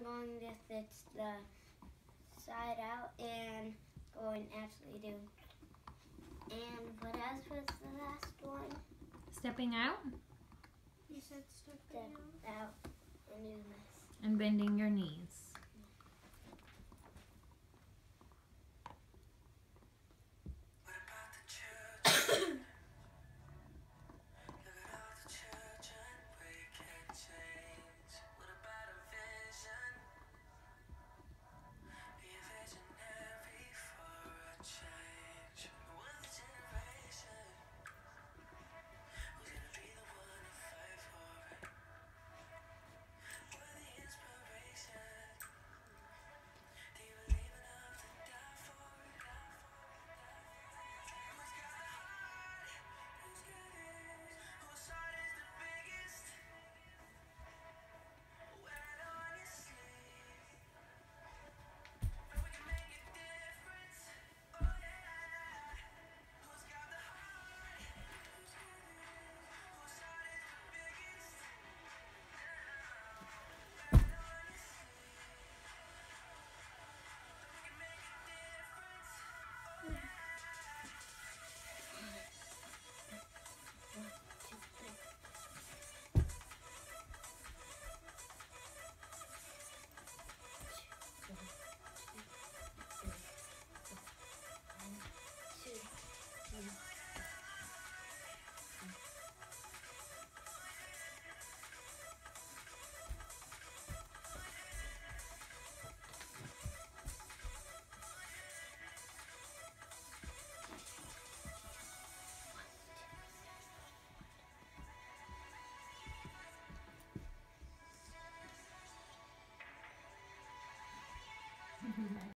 long if it's the side out and going actually do. And what else was the last one? Stepping out? You said Step out and do this. And bending your knees.